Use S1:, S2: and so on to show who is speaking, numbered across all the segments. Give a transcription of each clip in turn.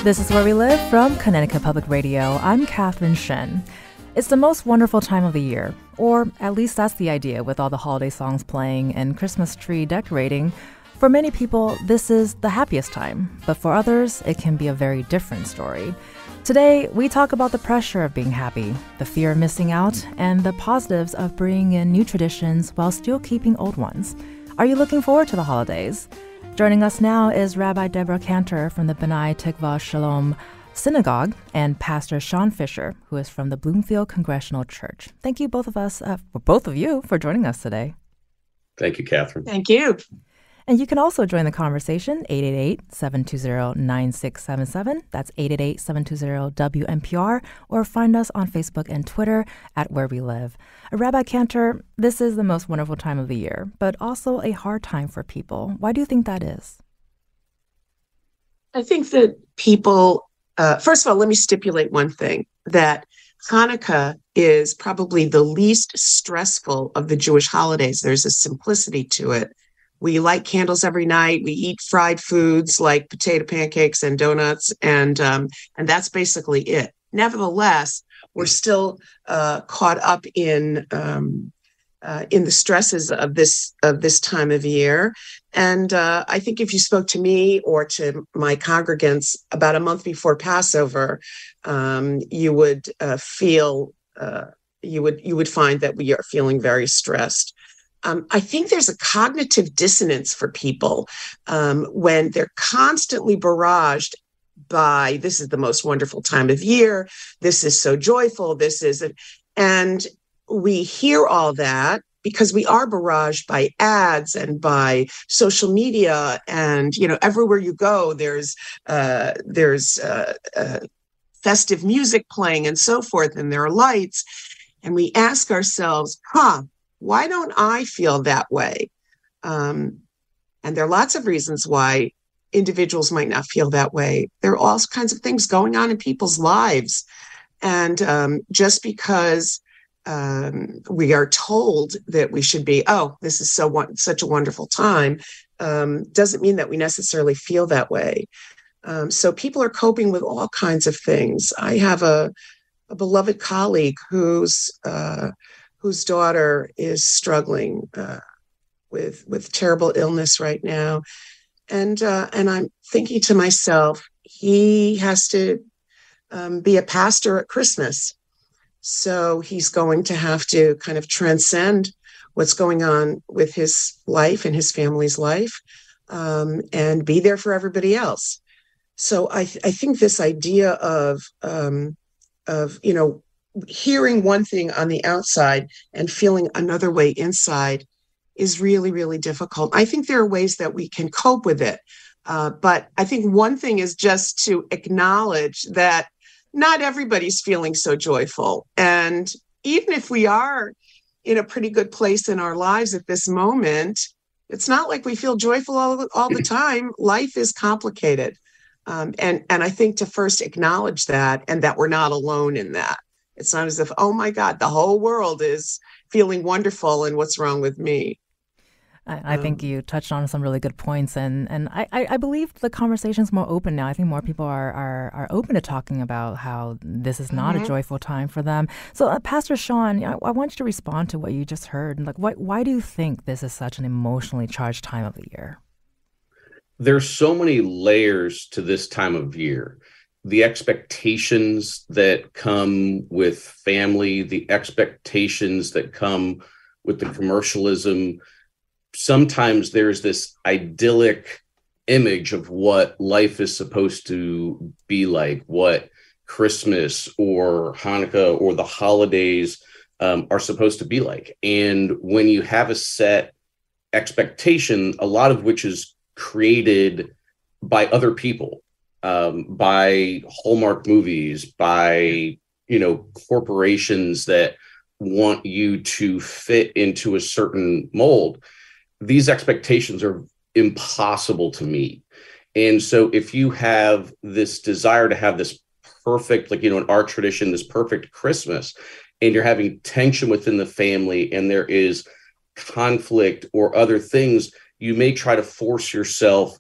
S1: This is Where We Live from Connecticut Public Radio. I'm Catherine Shen. It's the most wonderful time of the year, or at least that's the idea with all the holiday songs playing and Christmas tree decorating. For many people, this is the happiest time, but for others, it can be a very different story. Today, we talk about the pressure of being happy, the fear of missing out, and the positives of bringing in new traditions while still keeping old ones. Are you looking forward to the holidays? Joining us now is Rabbi Debra Cantor from the Tikvoh-Sholom Synagogue and Pastor Shawn who is from the Bloomfield Congregational Church. Thank you both of you for joining us today.
S2: Thank you, Catherine.
S3: Thank you.
S1: And you can also join the conversation, 888-720-9677. That's 888-720-WNPR, or find us on Facebook and Twitter at Where We Live. Rabbi Cantor, this is the most wonderful time of the year, but also a hard time for people. Why do you think that is?
S3: I think that people, first of all, let me stipulate one thing, that Hanukkah is probably the least stressful of the Jewish holidays. There's a simplicity to it. We light candles every night. We eat fried foods like potato pancakes and donuts, and that's basically it. Nevertheless, we're still caught up in the stresses of this time of year. And I think if you spoke to me or to my congregants about a month before Passover, you would feel you would find that we are feeling very stressed. I think there's a cognitive dissonance for people when they're constantly barraged by, this is the most wonderful time of year, this is so joyful, and we hear all that because we are barraged by ads and by social media, and everywhere you go, there's festive music playing and so forth, and there are lights, and we ask ourselves, why don't I feel that way? And there are lots of reasons why individuals might not feel that way. There are all kinds of things going on in people's lives. And just because we are told that we should be, this is such a wonderful time, doesn't mean that we necessarily feel that way. So people are coping with all kinds of things. I have a beloved colleague whose daughter is struggling with terrible illness right now, and I'm thinking to myself, he has to be a pastor at Christmas, so he's going to have to kind of transcend what's going on with his life and his family's life, and be there for everybody else. So I think this idea of hearing one thing on the outside and feeling another way inside is really, really difficult. I think there are ways that we can cope with it. But I think one thing is just to acknowledge that not everybody's feeling so joyful. And even if we are in a pretty good place in our lives at this moment, it's not like we feel joyful all the time. Life is complicated. And I think to first acknowledge that, and that we're not alone in that. It's not as if, oh my God, the whole world is feeling wonderful and what's wrong with me.
S1: I think you touched on some really good points, and I believe the conversation's more open now. I think more people are open to talking about how this is not a joyful time for them. So Pastor Shawn, I want you to respond to what you just heard. Like, why do you think this is such an emotionally charged time of the year?
S2: There's so many layers to this time of year. The expectations that come with family, the expectations that come with the commercialism. Sometimes there's this idyllic image of what life is supposed to be like, what Christmas or Hanukkah or the holidays are supposed to be like. And when you have a set expectation, a lot of which is created by other people, by Hallmark movies, by, corporations that want you to fit into a certain mold, these expectations are impossible to meet. And so if you have this desire to have this perfect, in our tradition, this perfect Christmas, and you're having tension within the family and there is conflict or other things, you may try to force yourself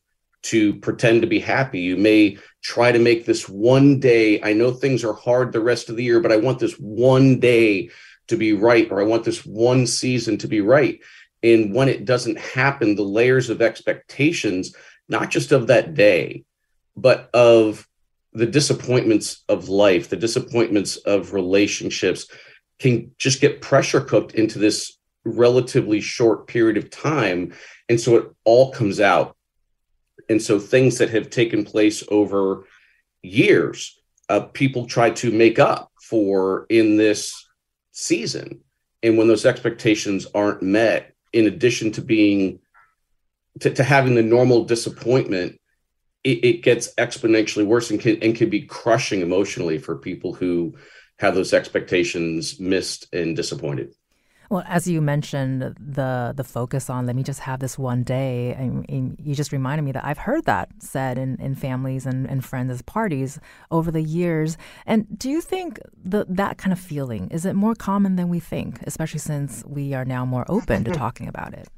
S2: to pretend to be happy. You may try to make this one day. I know things are hard the rest of the year, but I want this one day to be right, or I want this one season to be right. And when it doesn't happen, the layers of expectations, not just of that day, but of the disappointments of life, the disappointments of relationships, can just get pressure cooked into this relatively short period of time. And so it all comes out. And so things that have taken place over years, people try to make up for in this season. And when those expectations aren't met, in addition to being to having the normal disappointment, it gets exponentially worse and can be crushing emotionally for people who have those expectations missed and disappointed.
S1: Well, as you mentioned, the focus on let me just have this one day, and you just reminded me that I've heard that said in families and friends' parties over the years. And do you think that kind of feeling, is it more common than we think, especially since we are now more open to talking about it?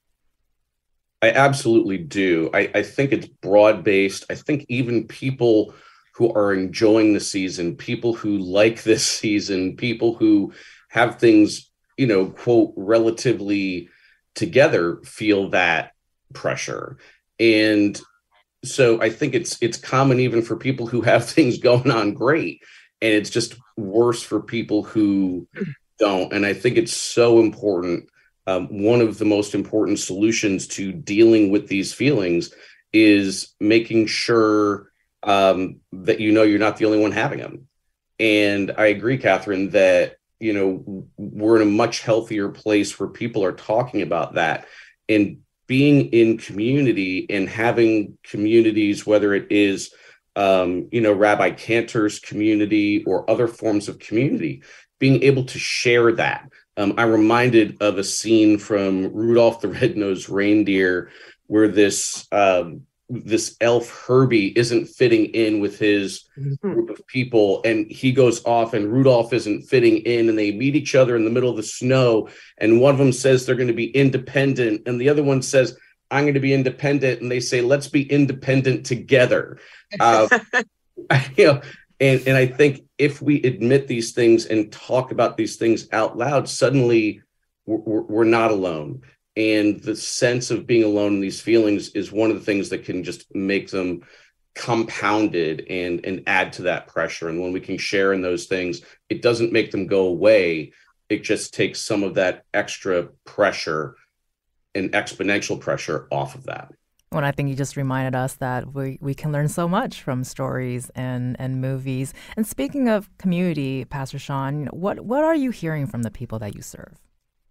S2: I absolutely do. I think it's broad-based. I think even people who are enjoying the season, people who like this season, people who have things, quote, relatively together, feel that pressure. And so I think it's common even for people who have things going on great, and it's just worse for people who don't. And I think it's so important. One of the most important solutions to dealing with these feelings is making sure that you're not the only one having them. And I agree, Catherine, that we're in a much healthier place where people are talking about that, and being in community and having communities, whether it is, Rabbi Cantor's community or other forms of community, being able to share that. I'm reminded of a scene from Rudolph the Red-Nosed Reindeer where this elf Herbie isn't fitting in with his group of people, and he goes off and Rudolph isn't fitting in, and they meet each other in the middle of the snow, and one of them says they're going to be independent and the other one says, I'm going to be independent, and they say, let's be independent together. And I think if we admit these things and talk about these things out loud, suddenly we're not alone. And the sense of being alone in these feelings is one of the things that can just make them compounded and add to that pressure. And when we can share in those things, it doesn't make them go away. It just takes some of that extra pressure and exponential pressure off of that.
S1: Well, I think you just reminded us that we can learn so much from stories and movies. And speaking of community, Pastor Shawn, what are you hearing from the people that you serve?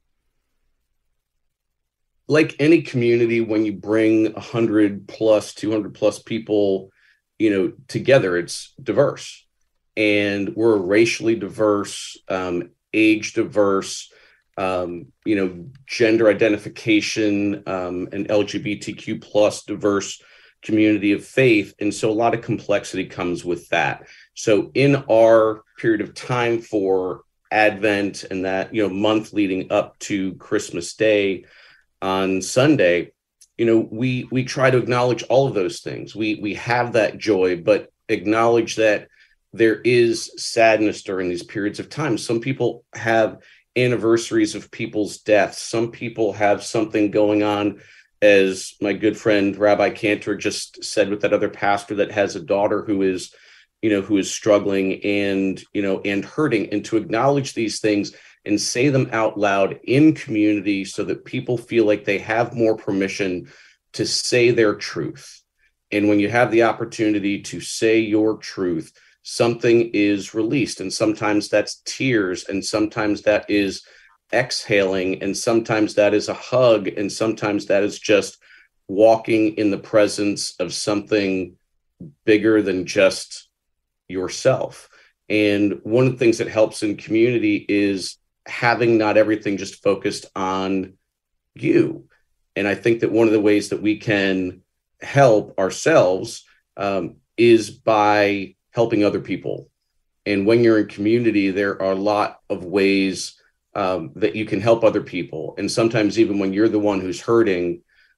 S2: Like any community, when you bring 100 plus, 200 plus people, together, it's diverse. And we're racially diverse, age diverse, gender identification, and LGBTQ plus diverse community of faith. And so a lot of complexity comes with that. So in our period of time for Advent and that, month leading up to Christmas Day on Sunday, we try to acknowledge all of those things. We have that joy, but acknowledge that there is sadness during these periods of time. Some people have anniversaries of people's deaths. Some people have something going on, as my good friend Rabbi Cantor just said with that other pastor that has a daughter who is struggling and hurting, and to acknowledge these things and say them out loud in community so that people feel like they have more permission to say their truth. And when you have the opportunity to say your truth, something is released, and sometimes that's tears, and sometimes that is exhaling, and sometimes that is a hug, and sometimes that is just walking in the presence of something bigger than just yourself. And one of the things that helps in community is having not everything just focused on you. And I think that one of the ways that we can help ourselves is by helping other people. And when you're in community, there are a lot of ways that you can help other people. And sometimes even when you're the one who's hurting,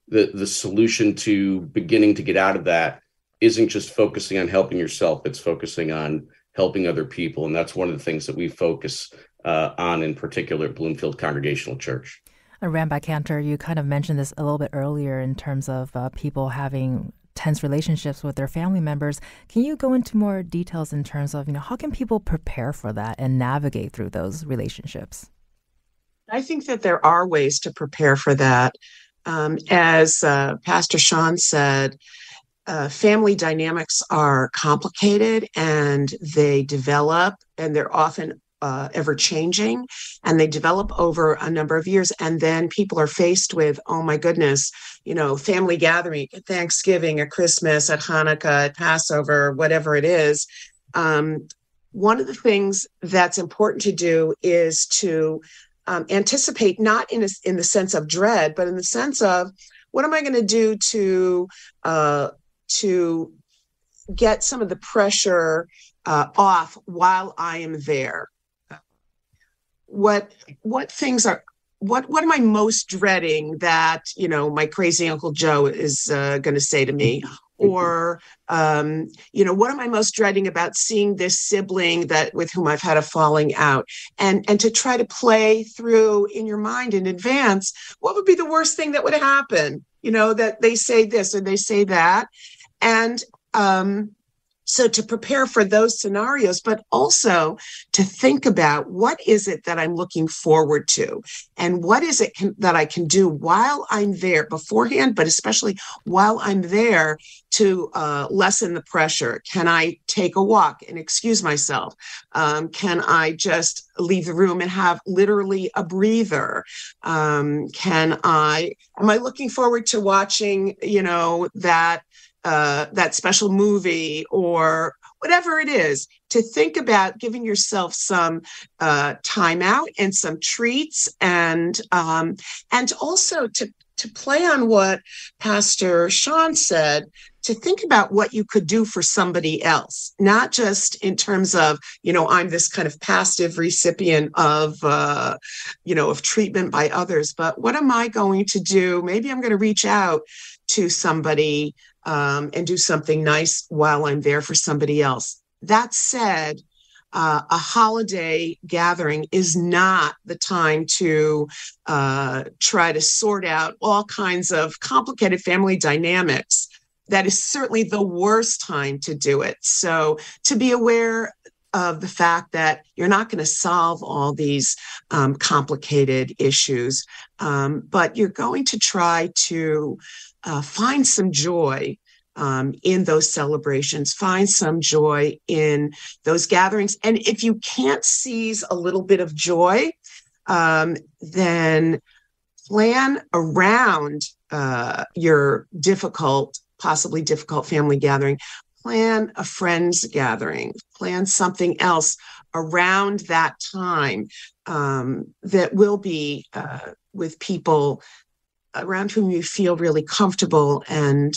S2: the solution to beginning to get out of that isn't just focusing on helping yourself, it's focusing on helping other people. And that's one of the things that we focus on in particular at Bloomfield Congregational Church.
S1: Rabbi Cantor, you kind of mentioned this a little bit earlier in terms of people having tense relationships with their family members. Can you go into more details in terms of, how can people prepare for that and navigate through those relationships?
S3: I think that there are ways to prepare for that. As Pastor Shawn said, family dynamics are complicated and they develop, and they're often ever changing, and they develop over a number of years. And then people are faced with, oh my goodness, family gathering at Thanksgiving, at Christmas, at Hanukkah, at Passover, whatever it is. One of the things that's important to do is to anticipate, not in the sense of dread, but in the sense of, what am I going to do to get some of the pressure off while I am there? What am I most dreading that, my crazy Uncle Joe is going to say to me? Or, what am I most dreading about seeing this sibling with whom I've had a falling out? And to try to play through in your mind in advance, what would be the worst thing that would happen? That they say this or they say that. And so to prepare for those scenarios, but also to think about, what is it that I'm looking forward to? And what is it that I can do while I'm there beforehand, but especially while I'm there to lessen the pressure? Can I take a walk and excuse myself? Can I just leave the room and have literally a breather? Am I looking forward to watching, that special movie or whatever it is, to think about giving yourself some time out and some treats, and also to play on what Pastor Shawn said, to think about what you could do for somebody else, not just in terms of, I'm this kind of passive recipient of treatment by others, but what am I going to do? Maybe I'm going to reach out to somebody and do something nice while I'm there for somebody else. That said, a holiday gathering is not the time to try to sort out all kinds of complicated family dynamics. That is certainly the worst time to do it. So to be aware of the fact that you're not going to solve all these complicated issues, but you're going to try to find some joy in those celebrations, find some joy in those gatherings. And if you can't seize a little bit of joy, then plan around your possibly difficult family gathering. Plan a friend's gathering, plan something else around that time that will be with people around whom you feel really comfortable and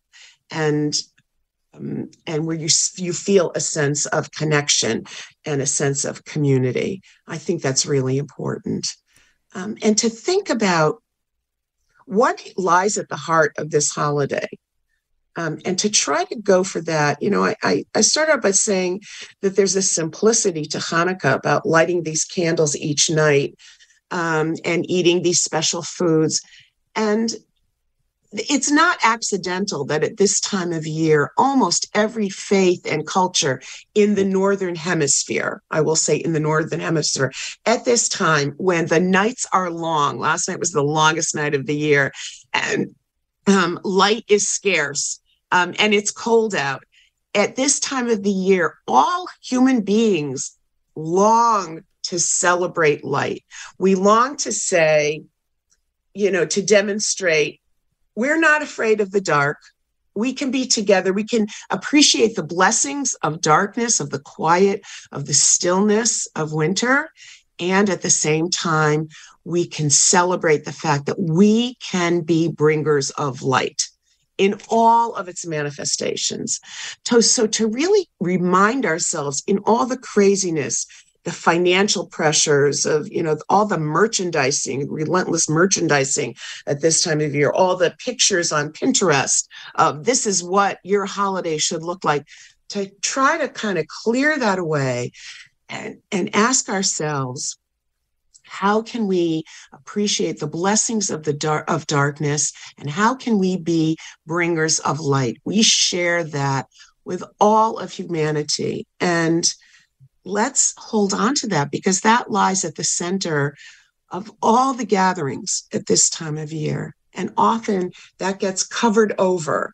S3: where you feel a sense of connection and a sense of community. I think that's really important. And to think about what lies at the heart of this holiday. And to try to go for that, I started out by saying that there's a simplicity to Hanukkah about lighting these candles each night and eating these special foods. And it's not accidental that at this time of year, almost every faith and culture in the Northern Hemisphere, I will say in the Northern Hemisphere, at this time when the nights are long, last night was the longest night of the year, and light is scarce, and it's cold out. At this time of the year, all human beings long to celebrate light. We long to say, to demonstrate, we're not afraid of the dark. We can be together. We can appreciate the blessings of darkness, of the quiet, of the stillness of winter. And at the same time, we can celebrate the fact that we can be bringers of light in all of its manifestations. So to really remind ourselves in all the craziness the financial pressures of, all the merchandising, relentless merchandising at this time of year, all the pictures on Pinterest of this is what your holiday should look like, to try to kind of clear that away and ask ourselves, how can we appreciate the blessings of of darkness, and how can we be bringers of light? We share that with all of humanity, and let's hold on to that, because that lies at the center of all the gatherings at this time of year. And often that gets covered over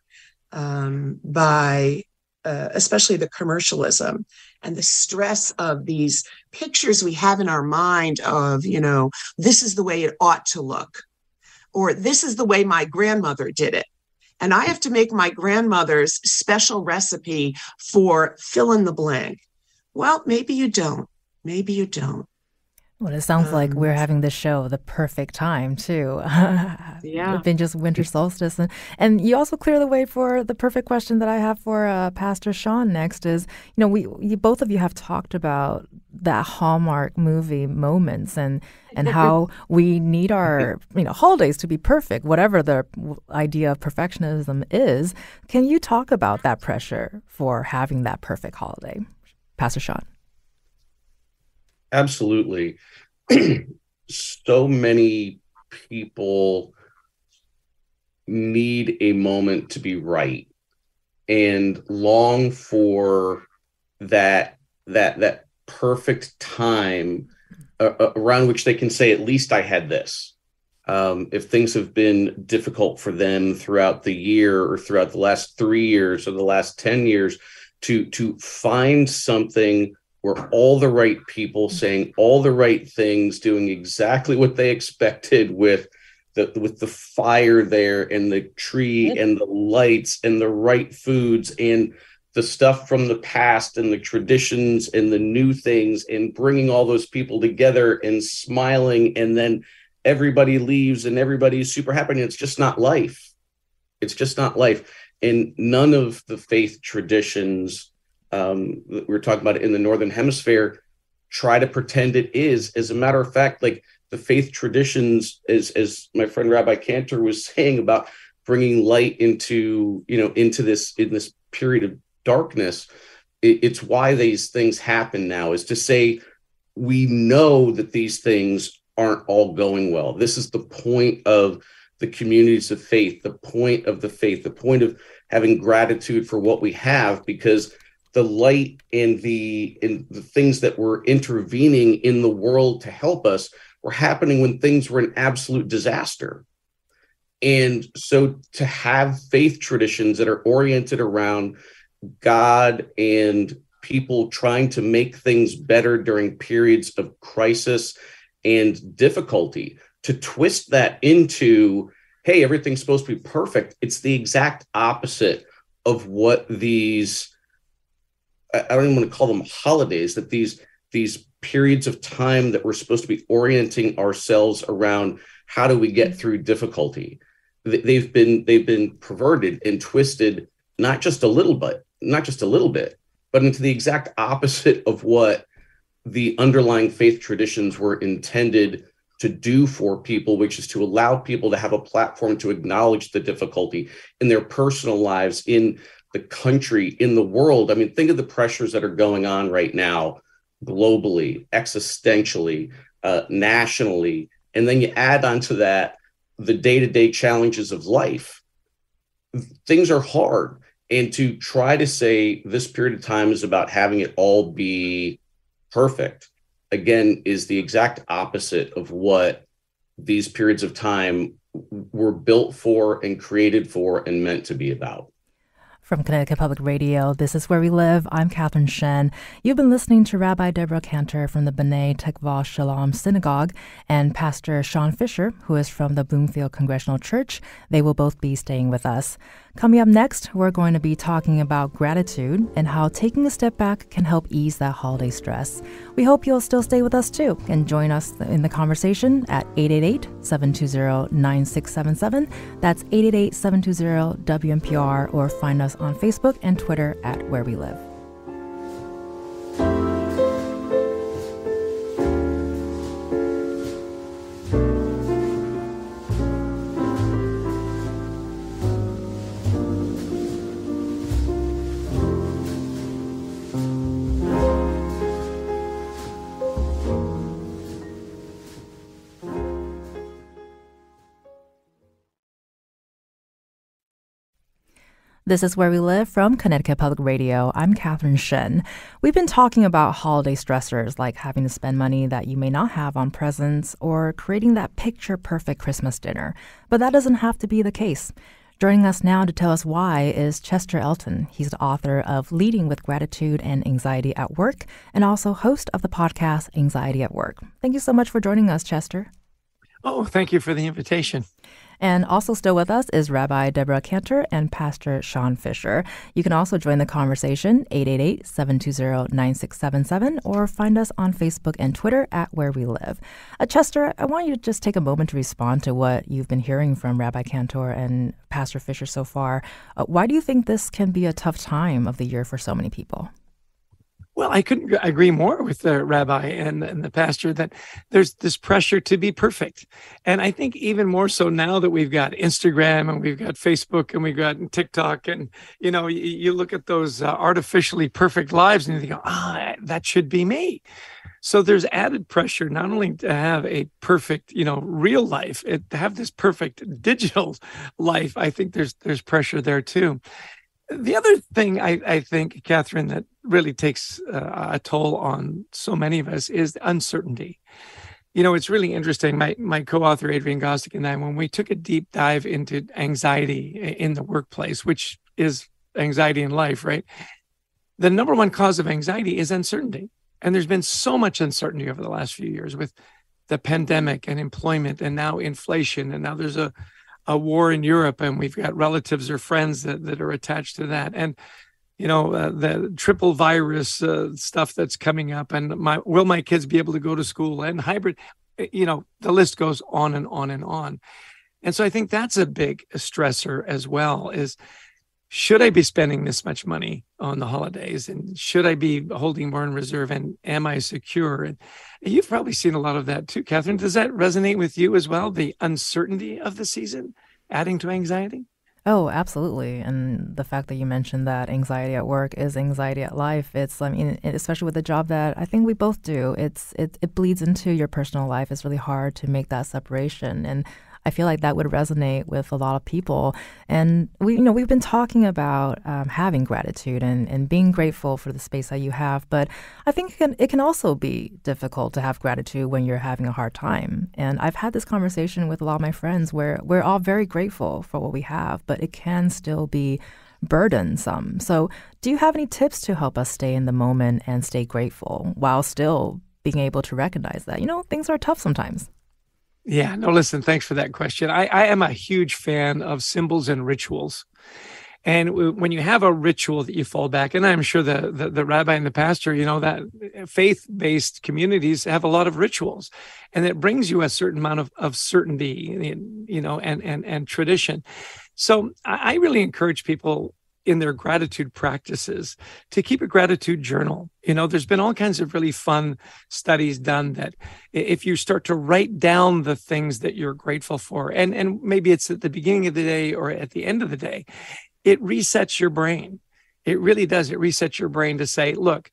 S3: by especially the commercialism and the stress of these pictures we have in our mind of, this is the way it ought to look, or this is the way my grandmother did it. And I have to make my grandmother's special recipe for fill in the blank. Well, maybe you don't. Maybe you don't.
S1: Well, it sounds like we're having this show the perfect time, too.
S3: Yeah.
S1: Been just winter solstice. And you also clear the way for the perfect question that I have for Pastor Shawn next is, both of you have talked about that Hallmark movie moments and how we need our, holidays to be perfect, whatever the idea of perfectionism is. Can you talk about that pressure for having that perfect holiday? Pastor Shawn.
S2: Absolutely. So many people need a moment to be right and long for that perfect time around which they can say, at least I had this. If things have been difficult for them throughout the year or throughout the last 3 years or the last 10 years, to find something where all the right people saying all the right things, doing exactly what they expected with the fire there and the tree and the lights and the right foods and the stuff from the past and the traditions and the new things, and bringing all those people together and smiling, and then everybody leaves and everybody's super happy. And it's just not life. It's just not life. And none of the faith traditions we were talking about in the Northern Hemisphere try to pretend it is. As a matter of fact, like the faith traditions, as my friend Rabbi Cantor was saying about bringing light into this period of darkness, it's why these things happen now, is to say, we know that these things aren't all going well. This is the point of the communities of faith, the point of the faith, the point of having gratitude for what we have, because the light and the things that were intervening in the world to help us were happening when things were an absolute disaster. And so to have faith traditions that are oriented around God and people trying to make things better during periods of crisis and difficulty, to twist that into, hey, everything's supposed to be perfect. It's the exact opposite of what these, I don't even want to call them holidays, that these periods of time that we're supposed to be orienting ourselves around, how do we get through difficulty? They've been perverted and twisted, not just a little bit, but into the exact opposite of what the underlying faith traditions were intended to do for people, which is to allow people to have a platform to acknowledge the difficulty in their personal lives, in the country, in the world. I mean, think of the pressures that are going on right now, globally, existentially, nationally, and then you add onto that the day-to-day challenges of life. Things are hard. And to try to say this period of time is about having it all be perfect, again, is the exact opposite of what these periods of time were built for and created for and meant to be about.
S1: From Connecticut Public Radio, this is Where We Live. I'm Catherine Shen. You've been listening to Rabbi Debra Cantor from the B'nai Tikvoh-Sholom Synagogue and Pastor Shawn Fisher, who is from the Bloomfield Congregational Church. They will both be staying with us. Coming up next, we're going to be talking about gratitude and how taking a step back can help ease that holiday stress. We hope you'll still stay with us too and join us in the conversation at 888-720-9677. That's 888-720-WNPR, or find us on Facebook and Twitter at Where We Live. This is Where We Live from Connecticut Public Radio. I'm Catherine Shen. We've been talking about holiday stressors like having to spend money that you may not have on presents or creating that picture-perfect Christmas dinner. But that doesn't have to be the case. Joining us now to tell us why is Chester Elton. He's the author of Leading with Gratitude and Anxiety at Work and also host of the podcast Anxiety at Work. Thank you so much for joining us, Chester.
S4: Oh, thank you for the invitation.
S1: And also still with us is Rabbi Debra Cantor and Pastor Shawn Fisher. You can also join the conversation, 888-720-9677, or find us on Facebook and Twitter at Where We Live. Chester, I want you to just take a moment to respond to what you've been hearing from Rabbi Cantor and Pastor Fisher so far. Why do you think this can be a tough time of the year for so many people?
S4: Well, I couldn't agree more with the rabbi and the pastor that there's this pressure to be perfect. And I think even more so now that we've got Instagram and we've got Facebook and we've got TikTok and, you look at those artificially perfect lives and you think, that should be me. So there's added pressure not only to have a perfect, real life, to have this perfect digital life. I think there's pressure there too. The other thing I think, Catherine, that really takes a toll on so many of us is uncertainty. It's really interesting. My co-author, Adrian Gostick, and I, when we took a deep dive into anxiety in the workplace, which is anxiety in life, right? The number one cause of anxiety is uncertainty. And there's been so much uncertainty over the last few years with the pandemic and employment and now inflation. And now there's a war in Europe, and we've got relatives or friends that are attached to that. And, the triple virus stuff that's coming up, and will my kids be able to go to school, and hybrid, the list goes on and on and on. And so I think that's a big stressor as well, is should I be spending this much money on the holidays? And should I be holding more in reserve? And am I secure? And you've probably seen a lot of that too, Catherine. Does that resonate with you as well? The uncertainty of the season adding to anxiety?
S1: Oh, absolutely. And the fact that you mentioned that anxiety at work is anxiety at life, especially with the job that I think we both do, it bleeds into your personal life. It's really hard to make that separation. And I feel like that would resonate with a lot of people. And we've been talking about having gratitude and being grateful for the space that you have. But I think it can also be difficult to have gratitude when you're having a hard time. And I've had this conversation with a lot of my friends where we're all very grateful for what we have, but it can still be burdensome. So do you have any tips to help us stay in the moment and stay grateful while still being able to recognize that, things are tough sometimes?
S4: Yeah, no, listen, thanks for that question. I am a huge fan of symbols and rituals. And when you have a ritual that you fall back, and I'm sure the rabbi and the pastor, that faith-based communities have a lot of rituals, and it brings you a certain amount of certainty, and tradition. So I really encourage people in their gratitude practices to keep a gratitude journal. There's been all kinds of really fun studies done that if you start to write down the things that you're grateful for, and maybe it's at the beginning of the day or at the end of the day, it resets your brain. It really does. It resets your brain to say, look,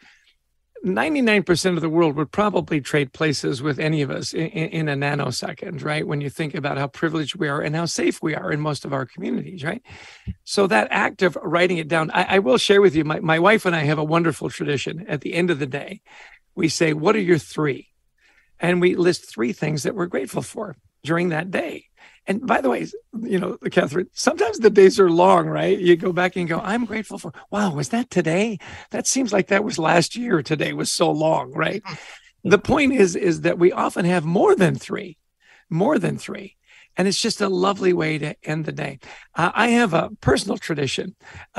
S4: 99% of the world would probably trade places with any of us in a nanosecond, right? When you think about how privileged we are and how safe we are in most of our communities, right? So that act of writing it down, I will share with you, my wife and I have a wonderful tradition. At the end of the day, we say, what are your three? And we list three things that we're grateful for during that day. And by the way, Catherine, sometimes the days are long, right? You go back and go, I'm grateful for, wow, was that today? That seems like that was last year. Today was so long, right? The point is that we often have more than three. And it's just a lovely way to end the day. I have a personal tradition.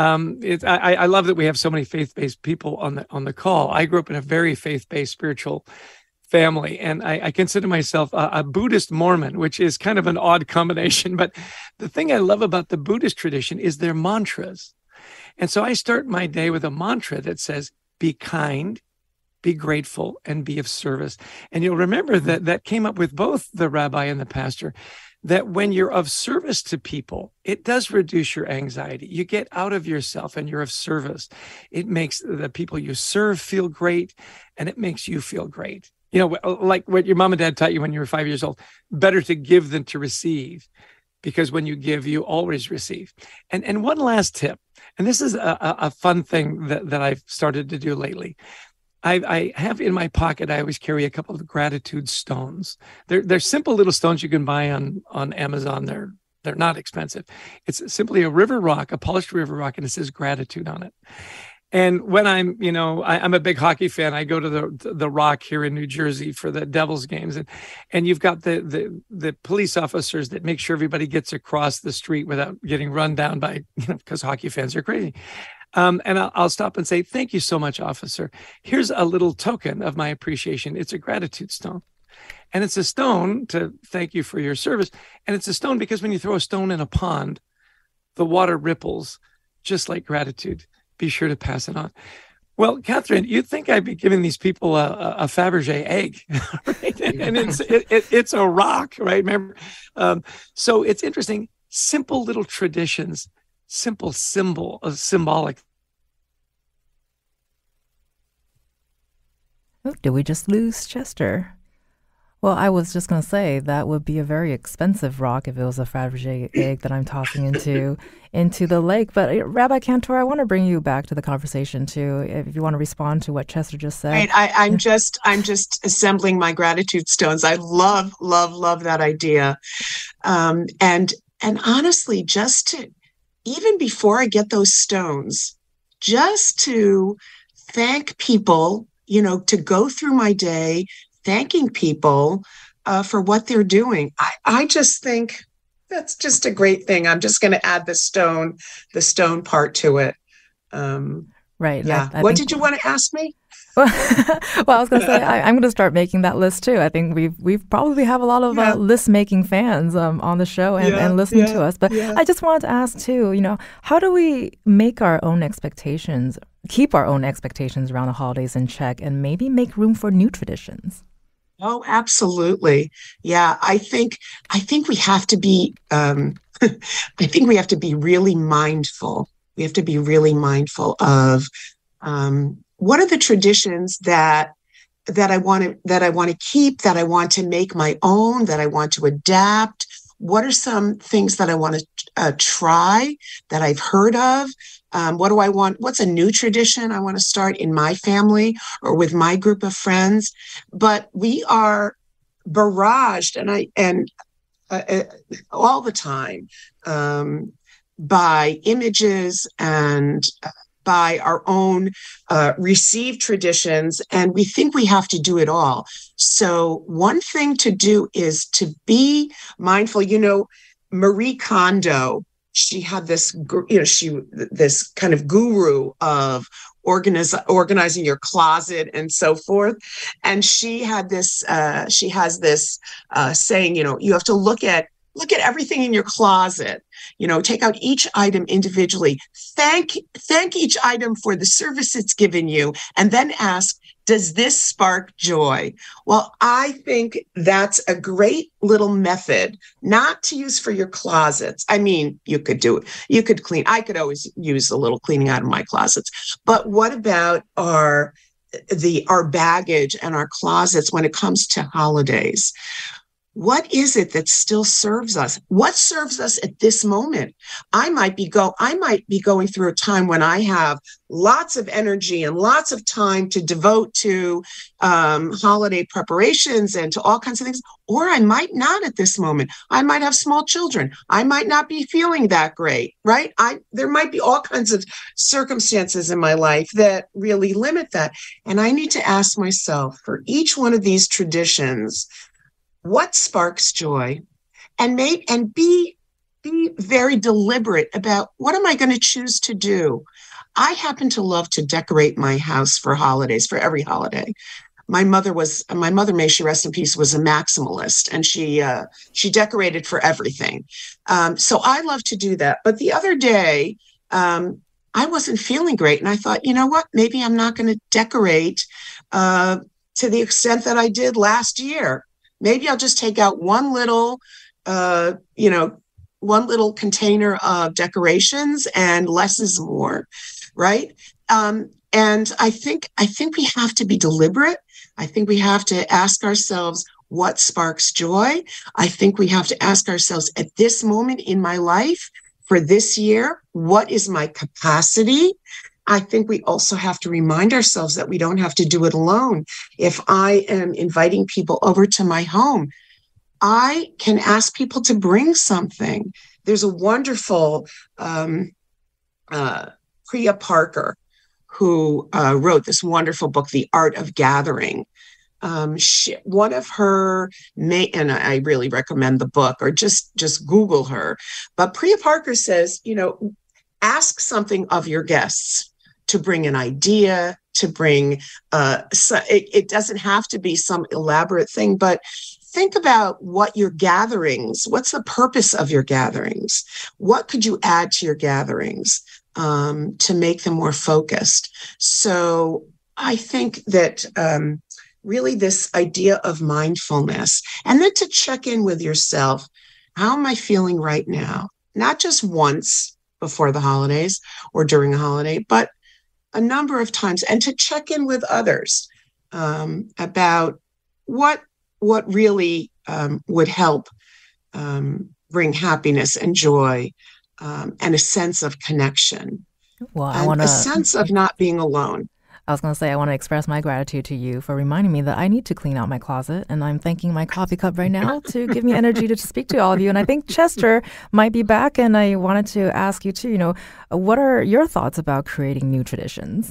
S4: I love that we have so many faith-based people on the call. I grew up in a very faith-based spiritual family, and I consider myself a Buddhist Mormon, which is kind of an odd combination. But the thing I love about the Buddhist tradition is their mantras. And so I start my day with a mantra that says, be kind, be grateful, and be of service. And you'll remember that came up with both the rabbi and the pastor, that when you're of service to people, it does reduce your anxiety. You get out of yourself and you're of service. It makes the people you serve feel great, and it makes you feel great. Like what your mom and dad taught you when you were 5 years old, better to give than to receive. because when you give, you always receive. And one last tip, and this is a fun thing that I've started to do lately. I have in my pocket, I always carry a couple of gratitude stones. They're simple little stones you can buy on Amazon. They're not expensive. It's simply a river rock, a polished river rock, and it says gratitude on it. And when I'm a big hockey fan, I go to the Rock here in New Jersey for the Devils games, and you've got the police officers that make sure everybody gets across the street without getting run down by, because hockey fans are crazy. And I'll stop and say, thank you so much, officer. Here's a little token of my appreciation. It's a gratitude stone. And it's a stone to thank you for your service. And it's a stone because when you throw a stone in a pond, the water ripples, just like gratitude. Be sure to pass it on. Well, Catherine, you'd think I'd be giving these people a Fabergé egg, right? And it's a rock, right? Remember? So it's interesting. Simple little traditions, simple symbolic.
S1: Oh, did we just lose Chester? Well, I was just going to say that would be a very expensive rock if it was a Fabergé egg that I'm tossing into the lake. But Rabbi Cantor, I want to bring you back to the conversation too, if you want to respond to what Chester just said.
S3: Right. I'm just assembling my gratitude stones. I love that idea. And honestly, just to, even before I get those stones, just to thank people, to go through my day thanking people for what they're doing. I just think that's just a great thing. I'm just going to add the stone part to it.
S1: Right.
S3: Yeah. What did you want to ask me?
S1: Well, I was going to say, I'm going to start making that list too. I think we probably have a lot of list making fans on the show and listening to us. But I just wanted to ask too, how do we make our own expectations, keep our own expectations around the holidays in check, and maybe make room for new traditions?
S3: Oh, absolutely. Yeah, I think we have to be. I think we have to be really mindful. We have to be really mindful of what are the traditions that I want to keep, that I want to make my own, that I want to adapt. What are some things that I want to try that I've heard of? What do I want? What's a new tradition I want to start in my family or with my group of friends? But we are barraged, and all the time by images and by our own received traditions, and we think we have to do it all. So one thing to do is to be mindful. Marie Kondo, she had this, this kind of guru of organizing your closet and so forth. And she had this, she has this saying, you have to look at everything in your closet, take out each item individually, thank each item for the service it's given you, and then ask, does this spark joy? Well, I think that's a great little method, not to use for your closets. I mean, you could do it. You could clean. I could always use a little cleaning out of my closets. But what about our baggage and our closets when it comes to holidays? What is it that still serves us? What serves us at this moment? I might be going through a time when I have lots of energy and lots of time to devote to holiday preparations and to all kinds of things, or I might not at this moment. I might have small children. I might not be feeling that great, right? There might be all kinds of circumstances in my life that really limit that. And I need to ask myself, for each one of these traditions, what sparks joy, and be very deliberate about what am I going to choose to do. I happen to love to decorate my house for holidays, for every holiday. My mother, may she rest in peace, was a maximalist, and she decorated for everything. So I love to do that. But the other day, I wasn't feeling great, and I thought, you know what? Maybe I'm not going to decorate to the extent that I did last year. Maybe I'll just take out one little container of decorations, and less is more, right? And I think we have to be deliberate. I think we have to ask ourselves, what sparks joy. I think we have to ask ourselves at this moment in my life for this year, what is my capacity? I think we also have to remind ourselves that we don't have to do it alone. If I am inviting people over to my home, I can ask people to bring something. There's a wonderful Priya Parker who wrote this wonderful book, The Art of Gathering. One of her, and I really recommend the book, or just Google her. But Priya Parker says, ask something of your guests, to bring an idea, to bring, it doesn't have to be some elaborate thing, but think about what your gatherings, what's the purpose of your gatherings? What could you add to your gatherings to make them more focused? So I think that really this idea of mindfulness, and then to check in with yourself, how am I feeling right now? Not just once before the holidays or during a holiday, but a number of times, and to check in with others about what really would help bring happiness and joy and a sense of connection.
S1: Well,
S3: and a sense of not being alone.
S1: I was going to say, I want to express my gratitude to you for reminding me that I need to clean out my closet, and I'm thanking my coffee cup right now to give me energy to speak to all of you. And I think Chester might be back, and I wanted to ask you too, what are your thoughts about creating new traditions?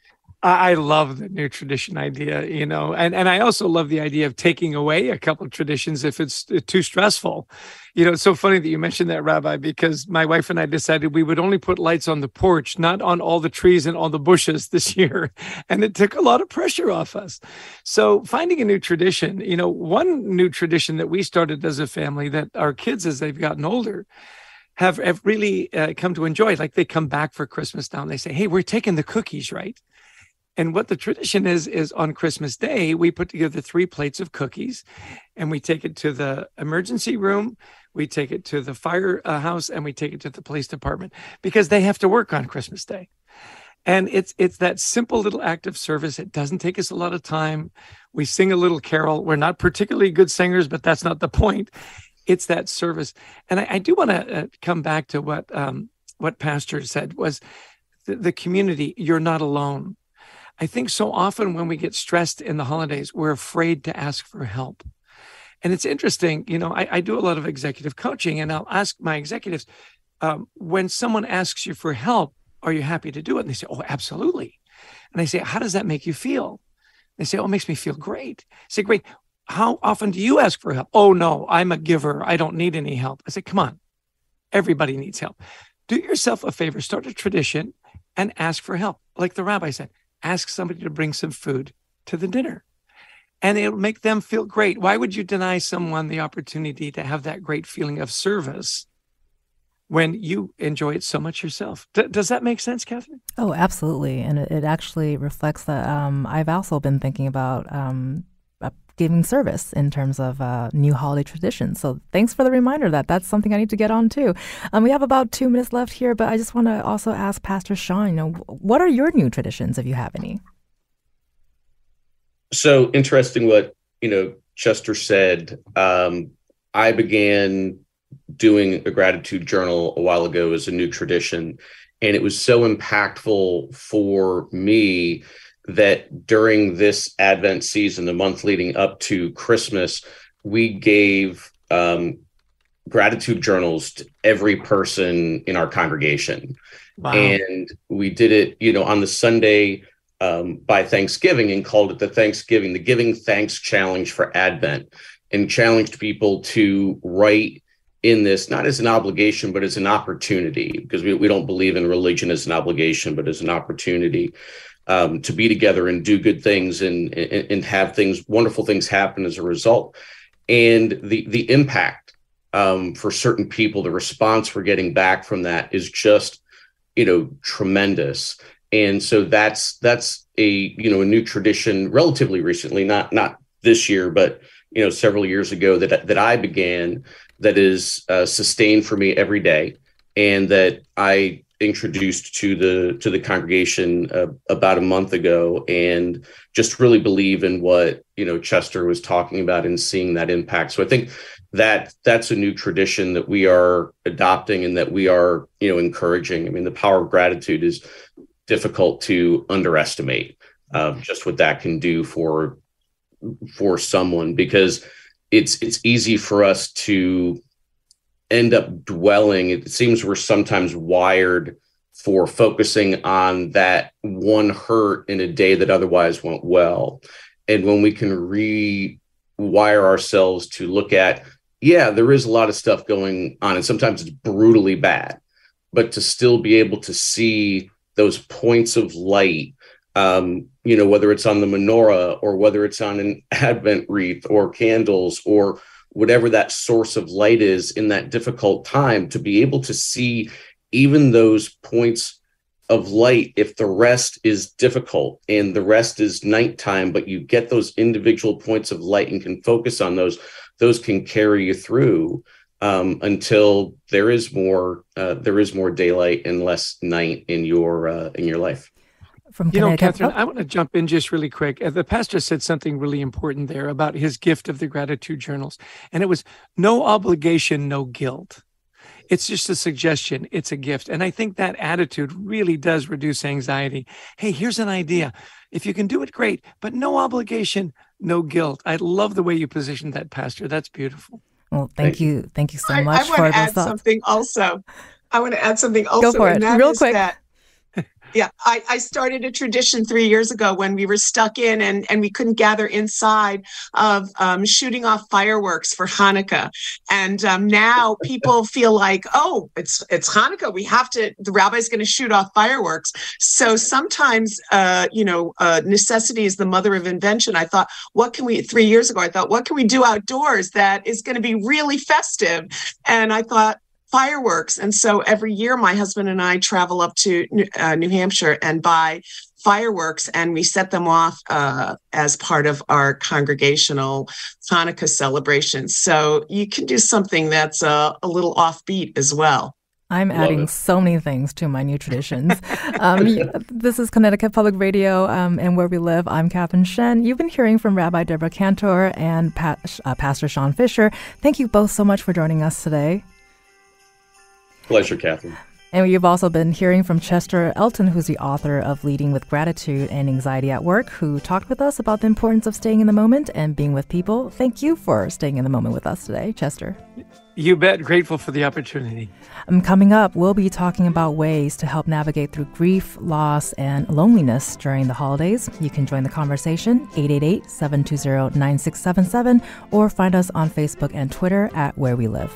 S4: I love the new tradition idea, and I also love the idea of taking away a couple of traditions if it's too stressful. It's so funny that you mentioned that, Rabbi, because my wife and I decided we would only put lights on the porch, not on all the trees and all the bushes this year. And it took a lot of pressure off us. So finding a new tradition, one new tradition that we started as a family that our kids, as they've gotten older, have really come to enjoy. Like they come back for Christmas now and they say, hey, we're taking the cookies, right? And what the tradition is on Christmas Day, we put together 3 plates of cookies and we take it to the emergency room, we take it to the firehouse, and we take it to the police department because they have to work on Christmas Day. And it's that simple little act of service. It doesn't take us a lot of time. We sing a little carol. We're not particularly good singers, but that's not the point. It's that service. And I do want to come back to what Pastor said was the community. You're not alone. I think so often when we get stressed in the holidays, we're afraid to ask for help. And it's interesting, I do a lot of executive coaching, and I'll ask my executives, when someone asks you for help, are you happy to do it? And they say, oh, absolutely. And I say, how does that make you feel? They say, oh, it makes me feel great. I say, great. How often do you ask for help? Oh, no, I'm a giver. I don't need any help. I say, come on, everybody needs help. Do yourself a favor, start a tradition and ask for help. Like the rabbi said, ask somebody to bring some food to the dinner and it'll make them feel great. Why would you deny someone the opportunity to have that great feeling of service when you enjoy it so much yourself? Does that make sense, Catherine?
S1: Oh, absolutely. And it actually reflects that I've also been thinking about giving service in terms of new holiday traditions. So thanks for the reminder that that's something I need to get on too. We have about 2 minutes left here, but I just want to also ask Pastor Shawn, what are your new traditions if you have any?
S2: So interesting what, Chester said. I began doing a gratitude journal a while ago as a new tradition, and it was so impactful for me that during this Advent season, the month leading up to Christmas, we gave gratitude journals to every person in our congregation. Wow. And we did it, on the Sunday by Thanksgiving, and called it the Giving Thanks Challenge for Advent, and challenged people to write in this, not as an obligation, but as an opportunity, because we don't believe in religion as an obligation, but as an opportunity. To be together and do good things and have wonderful things happen as a result. And the impact for certain people, the response we're getting back from that is just, tremendous. And so that's a new tradition relatively recently, not this year, but, several years ago that I began, that is sustained for me every day, and that I introduced to the congregation about a month ago, and just really believe in what Chester was talking about and seeing that impact. So I think that's a new tradition that we are adopting and that we are encouraging. I mean, the power of gratitude is difficult to underestimate, just what that can do for someone, because it's easy for us to end up dwelling. It seems we're sometimes wired for focusing on that one hurt in a day that otherwise went well. And when we can rewire ourselves to look at, there is a lot of stuff going on, and sometimes it's brutally bad, but to still be able to see those points of light, whether it's on the menorah or whether it's on an Advent wreath or candles or whatever that source of light is in that difficult time, to be able to see even those points of light, if the rest is difficult and the rest is nighttime, but you get those individual points of light and can focus on those can carry you through until there is more daylight and less night in your life.
S1: From
S4: Catherine, I want to jump in just really quick. The pastor said something really important there about his gift of the gratitude journals. And it was no obligation, no guilt. It's just a suggestion. It's a gift. And I think that attitude really does reduce anxiety. Hey, here's an idea. If you can do it, great, but no obligation, no guilt. I love the way you positioned that, Pastor. That's beautiful.
S1: Well, thank you. Thank you so much for those thoughts.
S3: I want to add something also.
S1: Go for it, real quick.
S3: I started a tradition 3 years ago when we were stuck in and we couldn't gather inside of shooting off fireworks for Hanukkah. And now people feel like, oh, it's Hanukkah. The rabbi's going to shoot off fireworks. So sometimes, necessity is the mother of invention. I thought, 3 years ago, what can we do outdoors that is going to be really festive? And I thought, fireworks. And so every year my husband and I travel up to New Hampshire and buy fireworks, and we set them off as part of our congregational Hanukkah celebration. So you can do something that's a little offbeat as well.
S1: I'm adding so many things to my new traditions. This is Connecticut Public Radio, and Where We Live. I'm Catherine Shen. You've been hearing from Rabbi Debra Cantor and Pastor Shawn Fisher. Thank you both so much for joining us today.
S2: Pleasure, Catherine.
S1: And you've also been hearing from Chester Elton, who's the author of Leading with Gratitude and Anxiety at Work, who talked with us about the importance of staying in the moment and being with people. Thank you for staying in the moment with us today, Chester.
S4: You bet. Grateful for the opportunity.
S1: Coming up, we'll be talking about ways to help navigate through grief, loss, and loneliness during the holidays. You can join the conversation, 888-720-9677, or find us on Facebook and Twitter at Where We Live.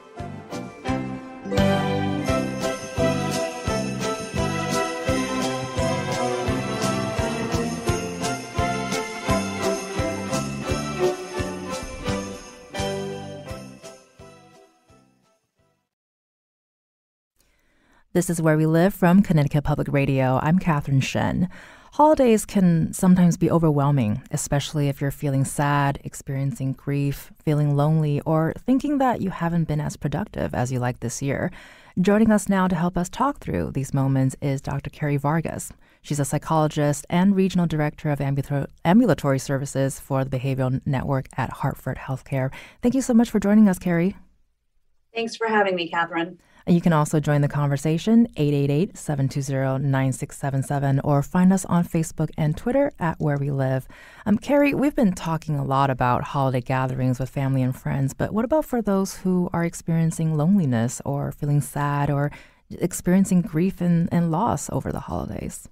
S1: This is Where We Live from Connecticut Public Radio. I'm Catherine Shen. Holidays can sometimes be overwhelming, especially if you're feeling sad, experiencing grief, feeling lonely, or thinking that you haven't been as productive as you like this year. Joining us now to help us talk through these moments is Dr. Carrie Vargas. She's a psychologist and regional director of ambulatory services for the Behavioral Network at Hartford Healthcare. Thank you so much for joining us, Carrie.
S5: Thanks for having me, Catherine.
S1: And you can also join the conversation, 888-720-9677, or find us on Facebook and Twitter at Where We Live. Carrie, we've been talking a lot about holiday gatherings with family and friends, but what about for those who are experiencing loneliness or feeling sad or experiencing grief and loss over the holidays?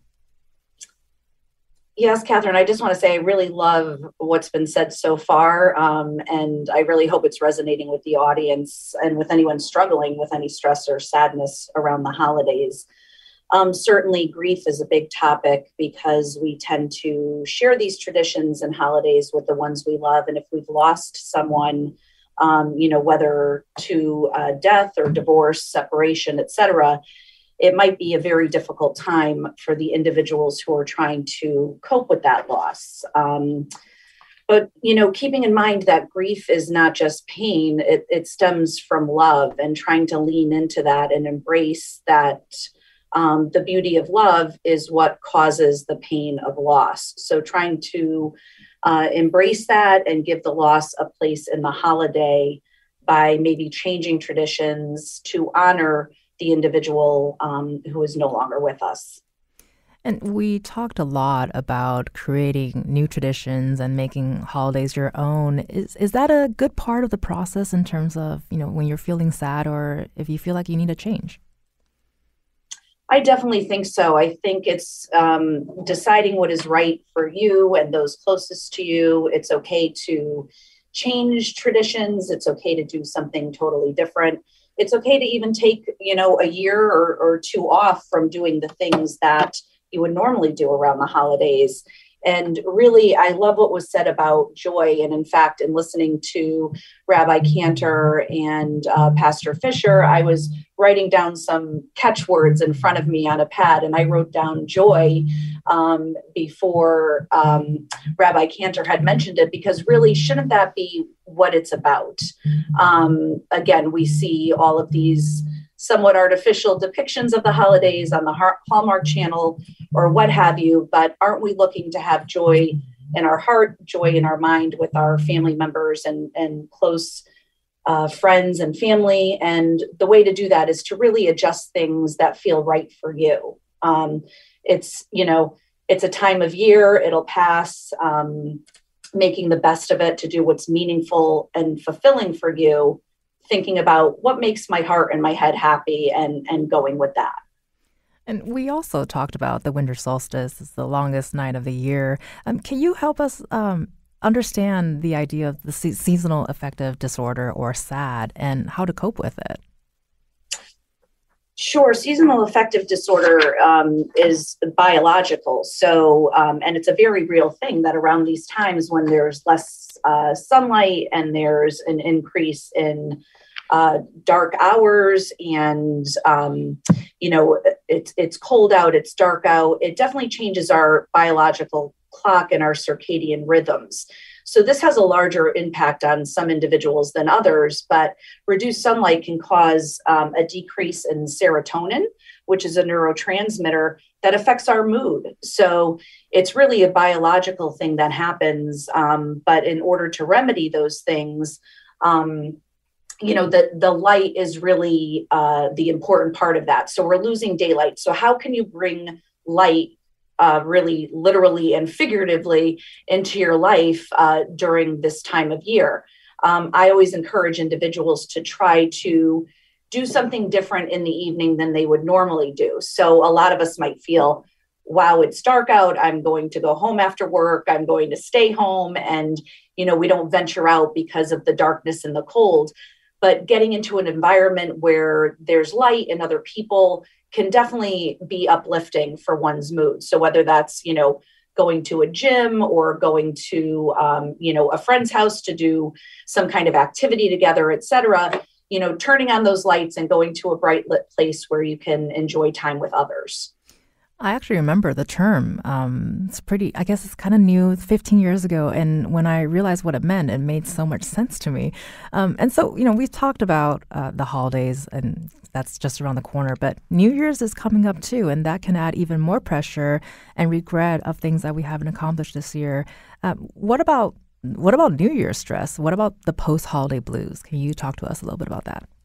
S5: Yes, Catherine, I just want to say I really love what's been said so far, and I really hope it's resonating with the audience and with anyone struggling with any stress or sadness around the holidays. Certainly, grief is a big topic because we tend to share these traditions and holidays with the ones we love, and if we've lost someone, whether to death or divorce, separation, etc., it might be a very difficult time for the individuals who are trying to cope with that loss. But, keeping in mind that grief is not just pain, it stems from love, and trying to lean into that and embrace that the beauty of love is what causes the pain of loss. So trying to embrace that and give the loss a place in the holiday by maybe changing traditions to honor the individual who is no longer with us.
S1: And we talked a lot about creating new traditions and making holidays your own. Is that a good part of the process in terms of, when you're feeling sad or if you feel like you need a change?
S5: I definitely think so. I think it's deciding what is right for you and those closest to you. It's okay to change traditions. It's okay to do something totally different. It's okay to even take, a year or two off from doing the things that you would normally do around the holidays. And really, I love what was said about joy. And in fact, in listening to Rabbi Cantor and Pastor Fisher, I was writing down some catchwords in front of me on a pad, and I wrote down joy before Rabbi Cantor had mentioned it, because really, shouldn't that be what it's about? Again, we see all of these somewhat artificial depictions of the holidays on the Hallmark Channel or what have you, but aren't we looking to have joy in our heart, joy in our mind with our family members and close friends and family? And the way to do that is to really adjust things that feel right for you. It's a time of year, it'll pass, making the best of it to do what's meaningful and fulfilling for you, thinking about what makes my heart and my head happy and going with that.
S1: And we also talked about the winter solstice. It's the longest night of the year. Can you help us understand the idea of the seasonal affective disorder, or SAD, and how to cope with it?
S5: Sure. Seasonal affective disorder is biological. So, and it's a very real thing that around these times when there's less sunlight and there's an increase in dark hours and, it's cold out, it's dark out, it definitely changes our biological clock and our circadian rhythms. So this has a larger impact on some individuals than others, but reduced sunlight can cause a decrease in serotonin, which is a neurotransmitter that affects our mood. So it's really a biological thing that happens. But in order to remedy those things, the light is really the important part of that. So we're losing daylight. So how can you bring light really literally and figuratively into your life during this time of year? I always encourage individuals to try to do something different in the evening than they would normally do. So a lot of us might feel, wow, it's dark out, I'm going to go home after work, I'm going to stay home, and we don't venture out because of the darkness and the cold. But getting into an environment where there's light and other people can definitely be uplifting for one's mood. So whether that's, going to a gym or going to, a friend's house to do some kind of activity together, et cetera, turning on those lights and going to a bright lit place where you can enjoy time with others.
S1: I actually remember the term. I guess it's kind of new, 15 years ago. And when I realized what it meant, it made so much sense to me. And so, we've talked about the holidays, and that's just around the corner. But New Year's is coming up, too. And that can add even more pressure and regret of things that we haven't accomplished this year. What about New Year's stress? What about the post-holiday blues? Can you talk to us a little bit about that?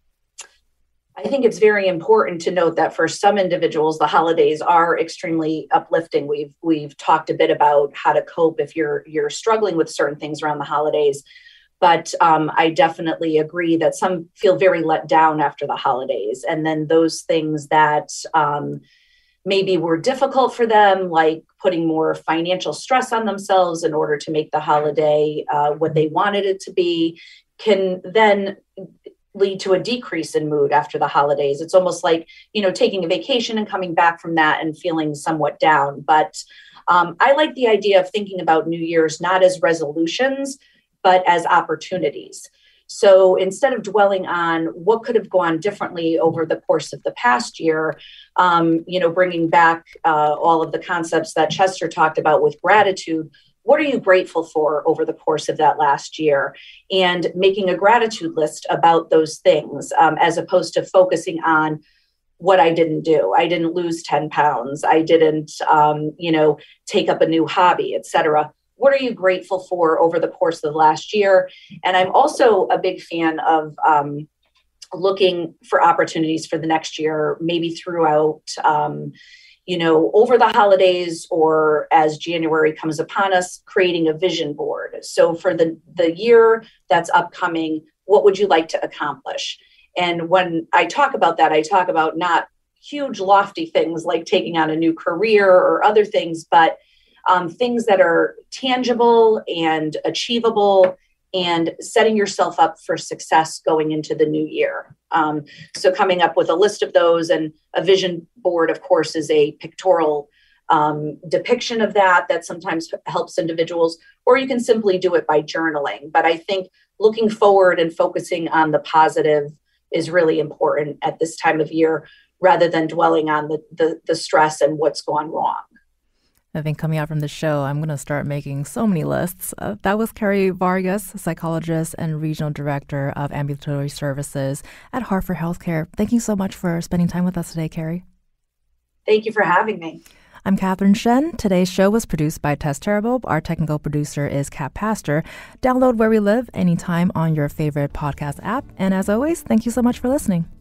S5: I think it's very important to note that for some individuals, the holidays are extremely uplifting. We've talked a bit about how to cope if you're struggling with certain things around the holidays. But I definitely agree that some feel very let down after the holidays. And then those things that maybe were difficult for them, like putting more financial stress on themselves in order to make the holiday what they wanted it to be, can then lead to a decrease in mood after the holidays. It's almost like, taking a vacation and coming back from that and feeling somewhat down. But I like the idea of thinking about New Year's not as resolutions, but as opportunities. So instead of dwelling on what could have gone differently over the course of the past year, bringing back all of the concepts that Chester talked about with gratitude, what are you grateful for over the course of that last year? And making a gratitude list about those things, as opposed to focusing on what I didn't do. I didn't lose 10 pounds. I didn't, take up a new hobby, etc. What are you grateful for over the course of the last year? And I'm also a big fan of looking for opportunities for the next year, maybe throughout, over the holidays or as January comes upon us, creating a vision board. So for the year that's upcoming, what would you like to accomplish? And when I talk about that, I talk about not huge, lofty things like taking on a new career or other things, but things that are tangible and achievable and setting yourself up for success going into the new year. So coming up with a list of those, and a vision board, of course, is a pictorial depiction of that sometimes helps individuals, or you can simply do it by journaling. But I think looking forward and focusing on the positive is really important at this time of year, rather than dwelling on the stress and what's gone wrong.
S1: I think coming out from the show, I'm going to start making so many lists. That was Carrie Vargas, psychologist and regional director of ambulatory services at Hartford Healthcare. Thank you so much for spending time with us today, Carrie.
S5: Thank you for having me.
S1: I'm Catherine Shen. Today's show was produced by Tess Terrible. Our technical producer is Kat Pastor. Download Where We Live anytime on your favorite podcast app. And as always, thank you so much for listening.